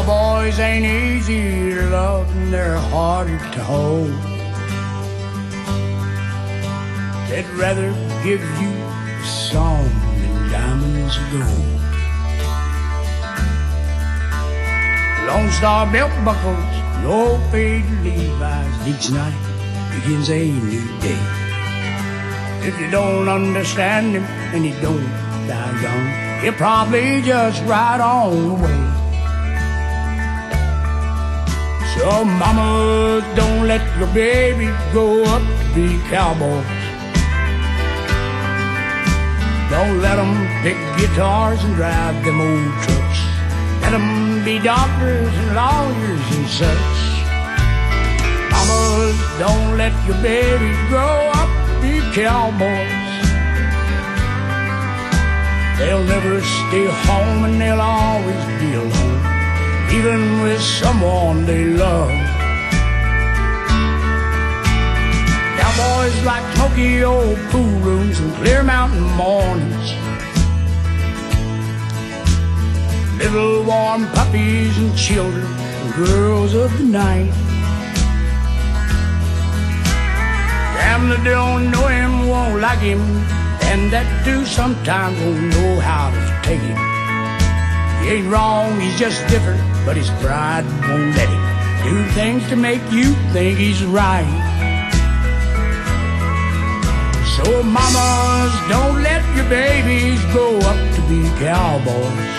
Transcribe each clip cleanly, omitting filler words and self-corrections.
Cowboys ain't easy to love and they're harder to hold. They'd rather give you a song than diamonds of gold. Lone Star belt buckles, no faded Levi's. Each night begins a new day. If you don't understand him and he don't die young, he'll probably just ride on away. So mamas, don't let your babies grow up to be cowboys. Don't let them pick guitars and drive them old trucks. Let them be doctors and lawyers and such. Mamas, don't let your babies grow up to be cowboys. They'll never stay home and they'll always be alone, even with someone they love. Cowboys like smoky old pool rooms and clear mountain mornings, little warm puppies and children and girls of the night. Them that don't know him won't like him, and that do sometimes won't know how to take him. He ain't wrong, he's just different, but his pride won't let him do things to make you think he's right. So mamas, don't let your babies grow up to be cowboys.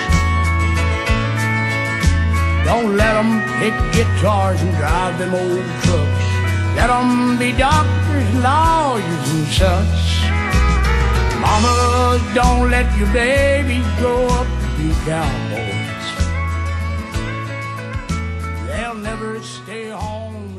Don't let them pick guitars and drive them old trucks. Let them be doctors, lawyers and such. Mamas, don't let your babies grow up to be cowboys. They'll never stay home